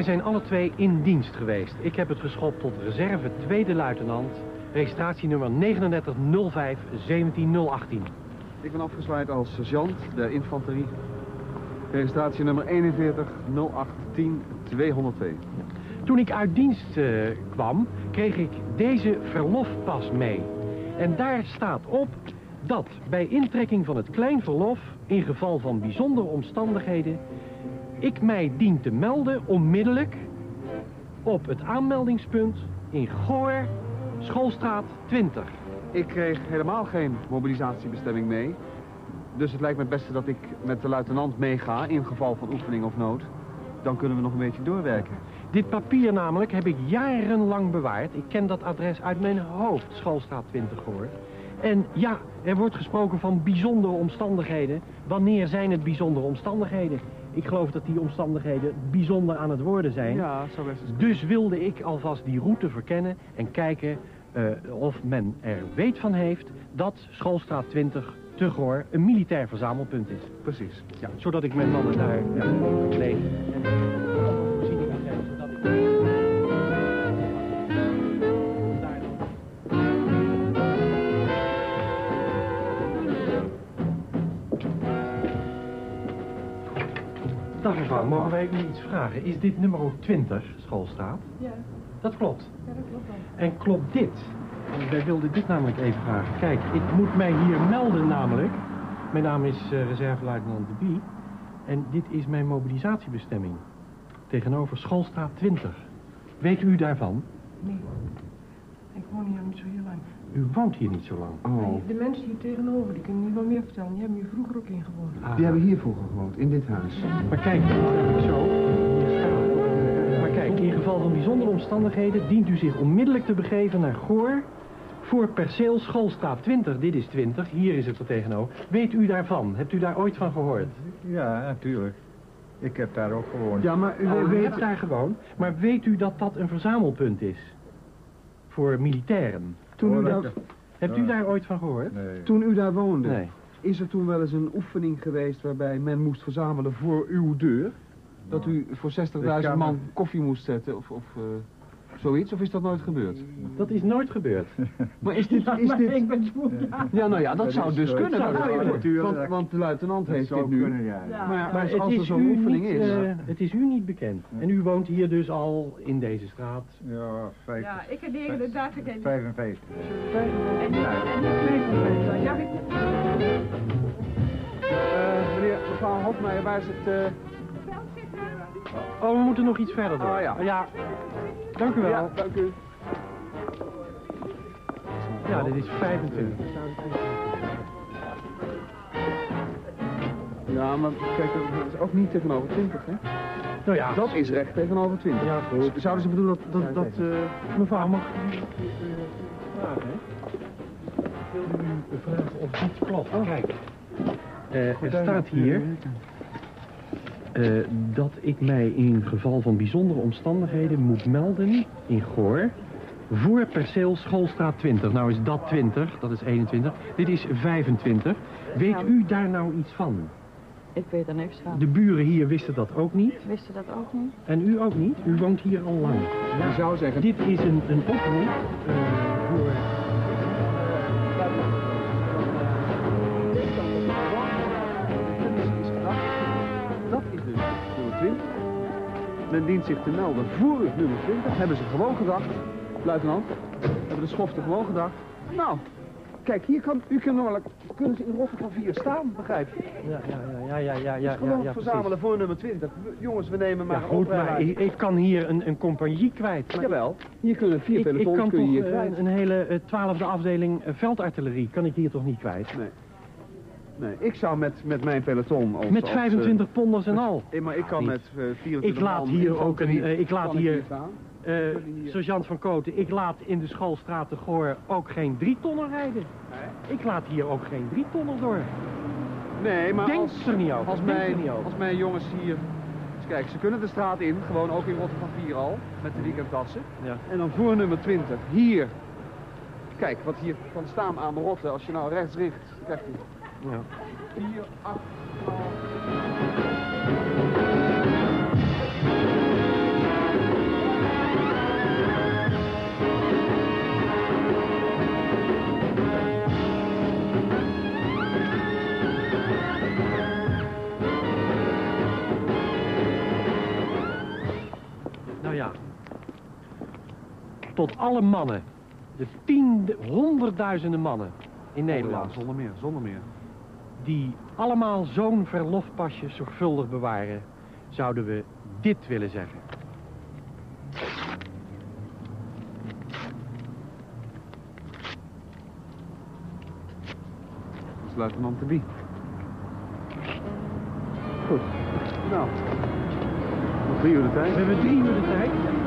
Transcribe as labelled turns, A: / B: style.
A: Wij zijn alle twee in dienst geweest. Ik heb het geschopt tot reserve tweede luitenant, registratienummer 3905 17018.
B: Ik ben afgezwaaid als sergeant der infanterie. Registratienummer 41 0810 202.
A: Toen ik uit dienst kwam, kreeg ik deze verlofpas mee. En daar staat op dat bij intrekking van het kleinverlof, in geval van bijzondere omstandigheden, ik mij dien te melden onmiddellijk op het aanmeldingspunt in Goor, Schoolstraat 20.
B: Ik kreeg helemaal geen mobilisatiebestemming mee. Dus het lijkt me het beste dat ik met de luitenant meega in geval van oefening of nood. Dan kunnen we nog een beetje doorwerken.
A: Dit papier namelijk heb ik jarenlang bewaard. Ik ken dat adres uit mijn hoofd, Schoolstraat 20 Goor. En ja, er wordt gesproken van bijzondere omstandigheden. Wanneer zijn het bijzondere omstandigheden? Ik geloof dat die omstandigheden bijzonder aan het worden zijn.
B: Ja, zo best.
A: Dus wilde ik alvast die route verkennen en kijken of men er weet van heeft dat Schoolstraat 20 te Goor een militair verzamelpunt is.
B: Precies.
A: Ja, zodat ik mijn mannen daar leeg en voorziening kan geven, zodat ik daar Dag mevrouw, mogen wij u iets vragen? Is dit nummer 20, Schoolstraat?
C: Ja.
A: Dat klopt.
C: Ja, dat klopt wel.
A: En klopt dit? Wij wilden dit namelijk even vragen. Kijk, ik moet mij hier melden namelijk. Mijn naam is reserveluitenant De Bie. En dit is mijn mobilisatiebestemming. Tegenover Schoolstraat 20. Weet u daarvan?
C: Nee. Ik woon hier niet zo heel lang.
A: U woont hier niet zo lang.
B: Oh.
C: De mensen hier tegenover, die kunnen niet wel meer vertellen. Die hebben hier vroeger ook in gewoond.
A: Ah.
B: Die hebben hier vroeger gewoond, in dit huis.
A: Maar kijk, dat heb ik zo. Hier staat. Maar kijk, in geval van bijzondere omstandigheden dient u zich onmiddellijk te begeven naar Goor voor perceel Schoolstraat 20. Dit is 20, hier is het er tegenover. Weet u daarvan? Hebt u daar ooit van gehoord?
D: Ja, natuurlijk. Ik heb daar ook gewoond.
B: Ja, maar
A: U hebt daar gewoon. Maar weet u dat dat een verzamelpunt is? Voor militairen. Hebt u daar ooit van gehoord?
D: Nee.
B: Toen u daar woonde,
A: Nee.
B: is er toen wel eens een oefening geweest waarbij men moest verzamelen voor uw deur? Dat u voor 60.000 man koffie moest zetten of zoiets? Of is dat nooit gebeurd?
A: Dat is nooit gebeurd.
B: Maar is dit... Is dit...
C: Ik ben zwoer, ja.
B: Ja, nou ja, dat
D: Dat
B: zou
D: is
B: dus
D: zo.
B: kunnen.
D: Dat zou
B: begrijp
D: kunnen.
B: ik. Want de luitenant heeft dit nu.
D: Kunnen, ja.
C: Ja.
B: Maar ja,
A: Maar
B: als er zo'n
A: u
B: oefening
A: niet,
B: is...
A: het is u niet bekend. En u woont hier dus al in deze straat.
D: Ja,
C: Ja, ik heb de data gekeken.
D: 55.
C: En nu krijg ja,
B: meneer, mevrouw Hofmeijer, waar is het...
A: Oh, we moeten nog iets verder door.
B: Ah, ja.
A: Ja. Dank u wel.
B: Ja, dank u.
A: Ja, dit is 25.
B: Ja, maar kijk, dat is ook niet tegenover 20, hè?
A: Nou ja,
B: Dat is recht tegenover 20.
A: Ja, goed.
B: Zouden ze bedoelen dat
A: mevrouw, mag ik u vragen, hè? Ik wilde u vragen of dit klopt. Kijk, er staat hier dat ik mij in geval van bijzondere omstandigheden moet melden in Goor voor perceel Schoolstraat 20. Nou is dat 20, dat is 21. Dit is 25. Weet u daar nou iets van?
E: Ik weet er niks van.
A: De buren hier wisten dat ook niet.
E: Wist je dat ook niet?
A: En u ook niet? U woont hier al lang.
B: Je zou zeggen...
A: Dit is een oproep voor...
B: Dat is dus nummer 20. Men dient zich te melden voor het nummer 20. Hebben ze gewoon gedacht, luitenant, hebben de schoften gewoon gedacht. Nou, kijk, hier kunnen ze in rotten van 4 staan, begrijp je?
A: Ja,
B: Gewoon
A: precies.
B: verzamelen voor nummer 20. Jongens, we nemen maar
A: Ja, goed, maar ik kan hier een compagnie kwijt. Maar
B: Jawel, hier kunnen 4
A: ik
B: pelotons
A: kan
B: kun je hier
A: toch
B: kwijt.
A: een hele 12e afdeling veldartillerie kan ik hier toch niet kwijt?
B: Nee, ik zou met mijn peloton...
A: Met 25 ponders en al.
B: maar ik kan
A: niet.
B: met 24
A: Ik laat
B: man
A: hier ook
B: infanterie,
A: ik laat
B: kan ik
A: hier,
B: staan.
A: sergeant van Koten, ik laat in de Schoolstraat de Goor ook geen 3-tonner rijden. Ik laat hier ook geen 3-tonner door.
B: Nee, maar
A: Denk
B: als,
A: er niet over.
B: als,
A: Denk er
B: mijn,
A: niet over.
B: als mijn jongens hier... Dus kijk, ze kunnen de straat in, gewoon ook in Rotten van 4 al, met de weekendtassen.
A: Ja.
B: En dan voor nummer 20, hier. Kijk, wat hier kan staan aan de rotte, als je nou rechts richt, krijgt u.
A: Ja.
B: 4, 8, 12...
A: tot alle mannen, de honderdduizenden mannen in Nederland,
B: Zonder meer, zonder meer.
A: die allemaal zo'n verlofpasje zorgvuldig bewaren, zouden we dit willen zeggen.
B: Dat is luitenant de Bie. Goed. Nou, nog 3 uur de tijd.
A: We hebben 3 uur de tijd.